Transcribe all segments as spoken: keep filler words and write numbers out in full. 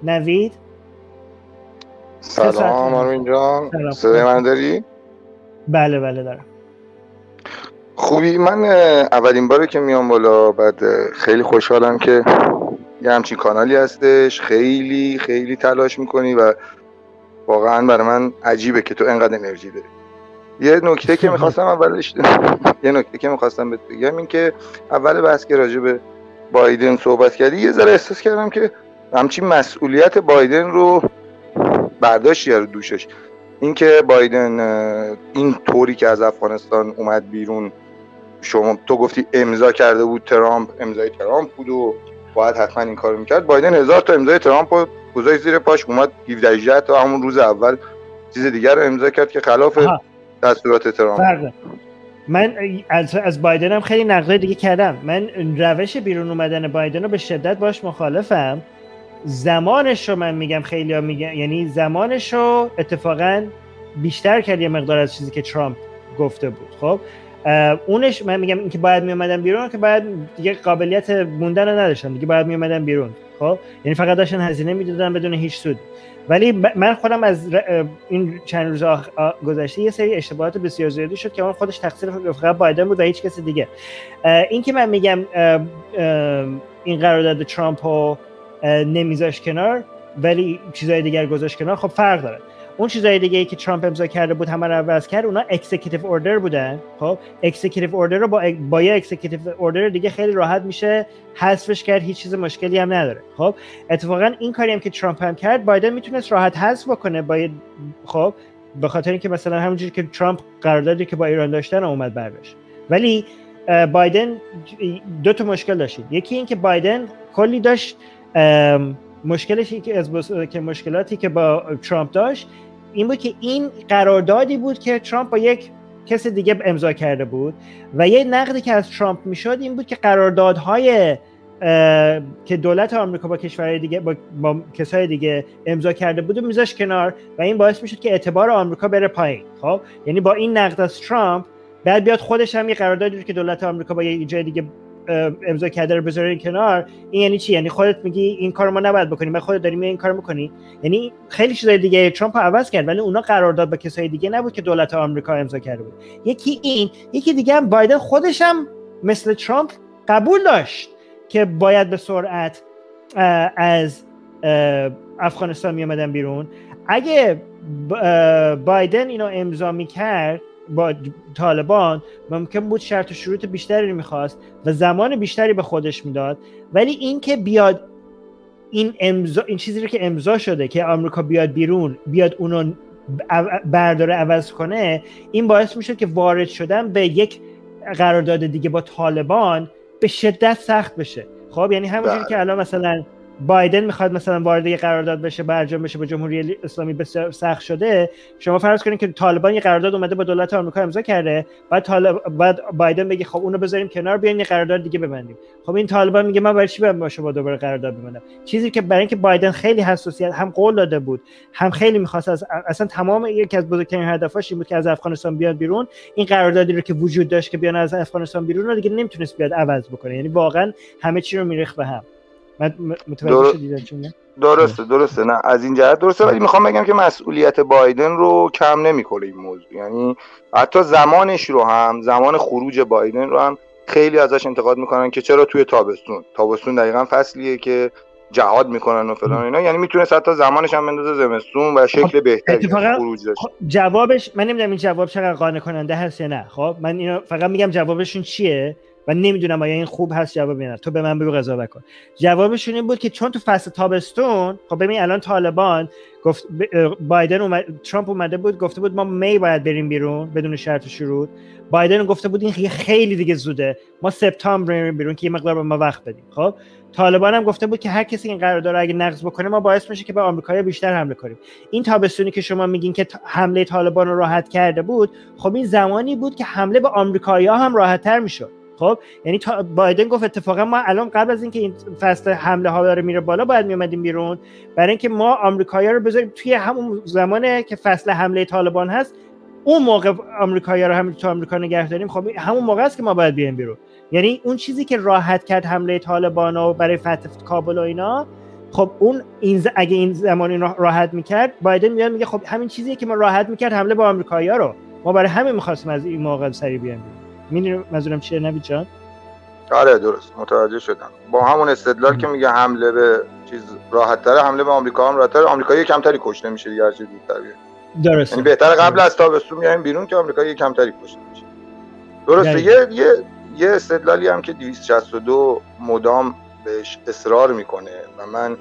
نوید. سلام آرمین جان، صدای من داری؟ بله بله دارم. خوبی؟ من اولین باره که میام بالا، بعد خیلی خوشحالم که یه همچین کانالی هستش. خیلی خیلی تلاش میکنی و واقعا برای من عجیبه که تو انقدر انرژی داری. یه نکته که میخواستم اولش یه نکته که میخواستم بهت بگم این که اول بحث که راجع به بایدن صحبت کردی، یه ذره احساس کردم که همچین مسئولیت بایدن رو برداشتی رو دوشش. این که بایدن این طوری که از افغانستان اومد بیرون، شما تو گفتی امضا کرده بود ترامپ، امضای ترامپ بود و باید حتما این کارو میکرد. بایدن هزار تا امضای ترامپ رو گذاشت زیر پاش، اومد هفده هجده تا همون روز اول چیز دیگر رو امضا کرد که خلاف دستورات ترامپ. فرقه. من از از بایدن هم خیلی نقد دیگه کردم. من روش بیرون اومدن بایدن رو به شدت باش مخالفم. زمانش رو من میگم، خیلی‌ها میگن، یعنی زمانش رو اتفاقا بیشتر کرد یه مقدار از چیزی که ترامپ گفته بود. خب اونش من میگم اینکه باید میومدن بیرون، که باید دیگه قابلیت موندن رو نداشتن دیگه، باید میومدن بیرون. خب یعنی فقط داشتن هزینه میدادن بدون هیچ سود. ولی من خودم از این چند روز گذشته یه سری اشتباهات بسیار زیادی شد که اون خودش تقصیر فقط بایدن بود و هیچ کس دیگه. این که من میگم این قرارداد ترامپ رو نمیذاش کنار ولی چیزای دیگر گذاشت کنار، خب فرق داره. اون چیزای دیگه ای که ترامپ امضا کرده بود همه رو عوض کرد، اونا اکزیکیتیو اوردر بودن. خب اکزیکیتیو اوردر رو با با یه اکزیکیتیو اوردر دیگه خیلی راحت میشه حذفش کرد، هیچ چیز مشکلی هم نداره. خب اتفاقا این کاری هم که ترامپ هم کرد، بایدن میتونست راحت حذف بکنه با خب به خاطر اینکه مثلا همونجوری که ترامپ قراردادی که با ایران داشتن اومد برداشت. ولی بایدن دو تا مشکل داشت. یکی این که بایدن کلی داشت مشکلشی که از بس... که مشکلاتی که با ترامپ داشت این بود که این قراردادی بود که ترامپ با یک کس دیگه امضا کرده بود و یه نقدی که از ترامپ میشد این بود که قراردادهای که دولت آمریکا با کشورهای دیگه با, با کسای دیگه امضا کرده بود و میذاش کنار و این باعث میشد که اعتبار آمریکا بره پایین. خب یعنی با این نقد از ترامپ بعد بیاد خودش هم یه قراردادی رو که دولت آمریکا با یه جای دیگه امضا کرده رو بذارین کنار. این یعنی چی؟ یعنی خودت میگی این کارو ما نباید بکنیم، بعد خودت داری میگی این کارو میکنی. یعنی خیلی چیزای دیگه ترامپ عوض کرد ولی اونا قرارداد با کسای دیگه نبود که دولت آمریکا امضا کرده بود. یکی این، یکی دیگه هم بایدن خودش هم مثل ترامپ قبول داشت که باید به سرعت از افغانستان میامدن بیرون. اگه بایدن اینو امضا میکرد با طالبان ممکن بود شرط و شروط بیشتری میخواست و زمان بیشتری به خودش میداد. ولی این که بیاد این امضا، این چیزی رو که امضا شده که آمریکا بیاد بیرون، بیاد اونو برداره عوض کنه، این باعث میشه که وارد شدن به یک قرارداد دیگه با طالبان به شدت سخت بشه. خب یعنی همونجوری که الان مثلا بایدن میخواد مثلا وارد یه قرارداد بشه برجام بشه با جمهوری اسلامی بسیار سخت شده. شما فرض کنید که طالبان یه قرارداد اومده با دولت آمریکا امضا کرده، بعد طالب بعد بایدن بگه خب اونو بذاریم کنار بیاین یه قرارداد دیگه ببندیم. خب این طالبان میگه من برای چی باید با شما دوباره قرارداد ببندم؟ چیزی که برای اینکه بایدن خیلی حساسیت هم قول داده بود هم خیلی میخواست از اصلا تمام یکی از بزرگترین هدفاش این بود که از افغانستان بیاد بیرون. این قراردادی رو که وجود داشت که بیان از افغانستان بیرون رو دیگه نمیتونست بیاد عوض بکنه. یعنی واقعا همه چی رو میریخت به هم. متوجه شدید چون درسته درسته نه از این جهت درسته. ولی میخوام بگم که مسئولیت بایدن رو کم نمیکنه این موضوع. یعنی حتی زمانش رو هم، زمان خروج بایدن رو هم خیلی ازش انتقاد میکنن که چرا توی تابستون تابستون دقیقاً فصلیه که جهاد میکنن و فلان اینا. یعنی میتونه حتی زمانش هم بندازه زمستون و شکل بهتری خروج داشت. جوابش من نمیدونم این جواب چقدر قانع کننده هست یا نه. خب من اینو فقط میگم جوابشون چیه و نمیدونم آیا این خوب هست جواب یا نه. تو به من بگو قضاوت کن. جوابشون این بود که چون تو فصل تابستون، خب ببین الان طالبان گفت بایدن اومد، ترامپ اومده بود گفته بود ما می باید بریم بیرون بدون شرط و شروط. بایدن گفته بود این خیلی دیگه زوده، ما سپتامبر بریم بیرون که یه مقدار به ما وقت بدیم. خب طالبان هم گفته بود که هر کسی این قرارداد رو اگه نقض بکنه ما باعث میشه که به آمریکایی‌ها بیشتر حمله کنیم. این تابستونی که شما میگین که حمله طالبان رو راحت کرده بود، خب این زمانی بود که حمله به آمریکایی‌ها هم راحت‌تر میشد. خب یعنی بایدن گفت اتفاقا ما الان قبل از اینکه این فصل حمله ها داره میره بالا باید میومدیم بیرون برای اینکه ما آمریکایی‌ها رو بذاریم توی همون زمانی که فصل حمله طالبان هست، اون موقع آمریکایی‌ها رو هم تو آمریکا نگه داریم. خب همون موقع است که ما باید بیایم بیرون. یعنی اون چیزی که راحت کرد حمله طالبان و برای فتح کابل و اینا خب اون این ز... اگه این زمان این راحت میکرد، بایدن میاد میگه خب همین چیزیه که ما راحت میکرد حمله با آمریکایی‌ها رو، ما برای همین می‌خواستیم از این موقع سری بیایم. می‌دونی منظورم چیه نوید جان؟ آره درست متوجه شدم. با همون استدلال که میگه حمله به چیز راحت‌تره، حمله به آمریکا هم راحت‌تره، آمریکایی کمتری کشته میشه دیگه هر چیز دیگه. درسته. یعنی بهتره قبل از تابستون بیایم بیرون که آمریکایی کمتری کشته میشه. درسته. یه یه یه استدلالی هم که دویست و شصت و دو مدام بهش اصرار میکنه و من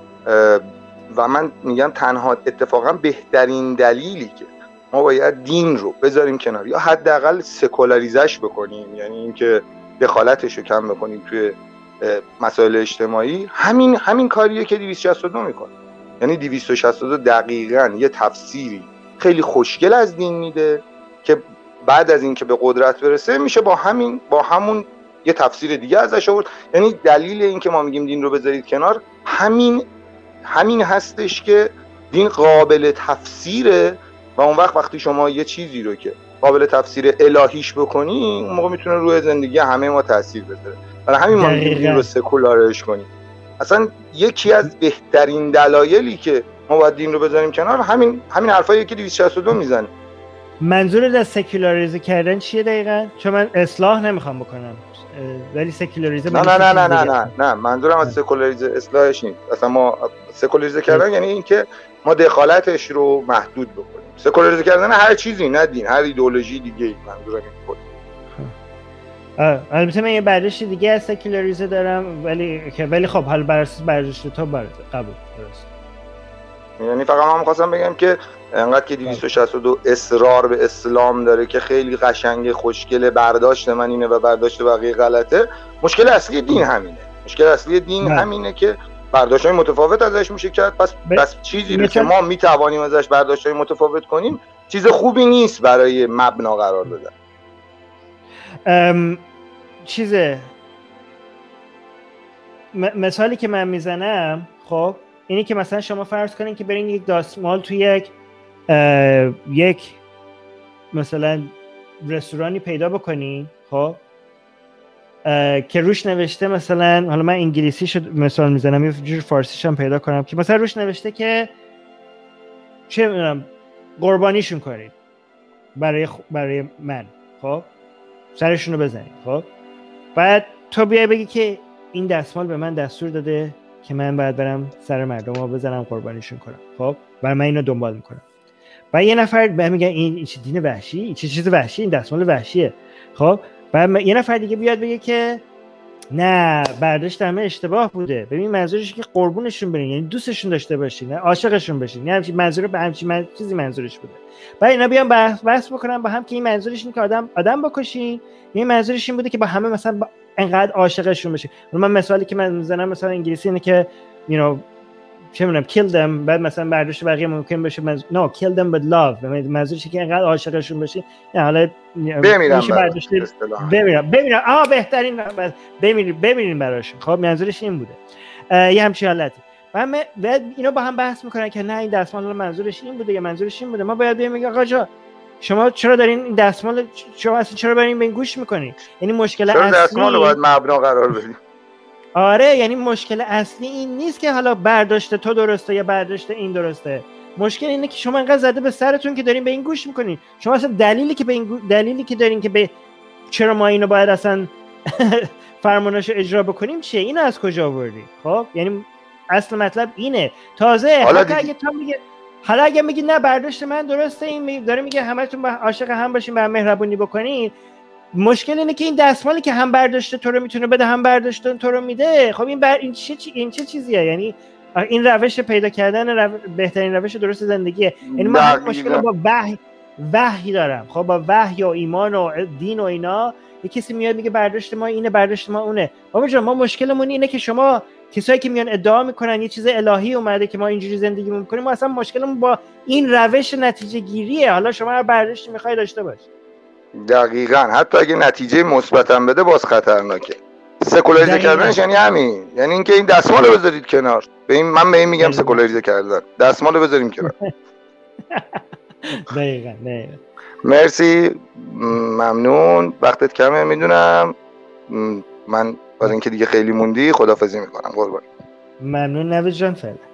و من میگم تنها اتفاقا بهترین دلیلی که ما باید دین رو بذاریم کنار یا حداقل سکولاریزش بکنیم، یعنی اینکه دخالتش رو کم بکنیم توی مسائل اجتماعی، همین همین کاریه که دویست و شصت و دو میکنه. یعنی دویست و شصت و دو دقیقاً یه تفسیری خیلی خوشگل از دین میده که بعد از اینکه به قدرت برسه میشه با همین با همون یه تفسیر دیگه ازش آورد. یعنی دلیل اینکه ما میگیم دین رو بذارید کنار همین همین هستش که دین قابل تفسیره و اون وقت وقتی شما یه چیزی رو که قابل تفسیر الهیش بکنی اون موقع میتونه روی زندگی همه ما تاثیر بذاره. برای همین ما میگیم دین رو سکولارش کنیم. اصلا یکی از بهترین دلایلی که ما باید دین رو بذاریم کنار همین همین حرفایی که دویست و شصت و دو میزنه. منظور از سکولاریزه کردن چیه دقیقاً؟ چون من اصلاح نمیخوام بکنم ولی سکولاریزه نه نه نه نه نه نه نه منظورم از سکولاریزه اصلاحش نیست. اصلا ما سکولاریزه کردن یعنی اینکه ما دخالتش رو محدود بکنیم. سکولاریزه کردن هر چیزی، نه دین، هر ایدئولوژی دیگه. منظورم این بود. البته من یه برداشت دیگه از سکولاریزه دارم ولی ولی خب حالا بر اساس برداشت تو برات قبول درست. یعنی فقط من می‌خواستم بگم که انقدر که دویست و شصت و دو اصرار به اسلام داره که خیلی قشنگه، خوشگله، برداشت من اینه و برداشت بقیه غلطه. مشکل اصلی دین همینه. مشکل اصلی دین نه. همینه که برداشت‌های متفاوت ازش میشه کرد. پس ب... پس چیزی رو که ما میتوانیم ازش برداشت‌های متفاوت کنیم چیز خوبی نیست برای مبنا قرار دادن. ام... چیزه م... مثالی که من میزنم خب اینی که مثلا شما فرض کنین که برین یک دستمال توی یک یک مثلا رستورانی پیدا بکنین خب که روش نوشته مثلا، حالا من انگلیسی شد مثال میزنم یه جور فارسیش هم پیدا کنم که مثلا روش نوشته که چه میدونم قربانیشون کنید برای خ... برای من خب سرشون رو بزنید خب بعد تو بیای بگی که این دستمال به من دستور داده که من باید برم سر مردم رو بزنم قربانیشون کنم خب برای من اینو دنبال میکنم. بعد یه نفر بهم میگه این این چه دین وحشی، این چه چیز وحشی، این دستمال وحشیه خب. بعد یه نفر دیگه بیاد بگه که نه برداشت همه اشتباه بوده، ببین منظورش که قربونشون برین یعنی دوستشون داشته باشین نه عاشقشون بشین، یعنی همین منظور به همین من... چیزی منظورش بوده. بعد اینا بیان بحث بحث بکنن با هم که این منظورش اینه که آدم آدم بکشین، این منظورش این بوده که با همه مثلا با... انقدر عاشقشون بشین. من مثالی که من میزنم مثلا انگلیسی اینه که you know چه میدونم kill them، بعد مثلا برداشت بقیه ممکن بشه من no kill them with love، منظورش که انقدر عاشقشون بشین نه حالا بمیرم برداشت بمیرم بمیرم آ بهترین بمیرین بمیرین براشون خب منظورش این بوده یه همچین حالتی. بعد اینا با هم بحث میکنن که نه این دستمال منظورش این بوده یا منظورش این بوده. ما باید بگیم آقا جا شما چرا دارین این دستمال شما اصلا چرا برین به این گوش میکنین؟ یعنی مشکل اصلی چرا دستمال رو باید مبنا قرار بدیم؟ آره یعنی مشکل اصلی این نیست که حالا برداشت تو درسته یا برداشت این درسته. مشکل اینه که شما انقدر زده به سرتون که دارین به این گوش میکنین. شما اصلا دلیلی که به این گو... دلیلی که دارین که به چرا ما اینو باید اصلا فرماناشو اجرا بکنیم چیه؟ اینو از کجا آوردی؟ خب یعنی اصل مطلب اینه. تازه حتی اگه تو میگه حالا اگه میگی نه برداشت من درسته، این داره میگه همتون با عاشق هم باشین و هم مهربونی بکنین، مشکل اینه که این دستمالی که هم برداشت تو رو میتونه بده هم برداشت تو رو میده. خب این بر این چه چی... این چه چیزیه؟ یعنی این روش پیدا کردن رو... بهترین روش درست زندگیه. یعنی من مشکل با وحی وحی دارم خب با وحی و ایمان و دین و اینا. یه کسی میاد میگه برداشت ما اینه برداشت ما اونه. بابا جان ما مشکلمون اینه که شما کسایی که میان ادعا میکنن یه چیز الهی اومده که ما اینجوری زندگی میکنیم، ما اصلا مشکلمون با این روش نتیجه گیریه. حالا شما هر برداشتی میخوای داشته باش. دقیقاً حتی اگه نتیجه مثبت هم بده باز خطرناکه. سکولاریزه کردنش یعنی همین، یعنی اینکه این دستمال رو بذارید کنار. به این من به این میگم سکولاریزه کردن، دستمال رو بذاریم کنار. دقیقاً دقیقاً. مرسی ممنون. وقتت کمه میدونم، من برای اینکه دیگه خیلی موندی خداحافظی میکنم. قربان. ممنون نوید جان. فعلا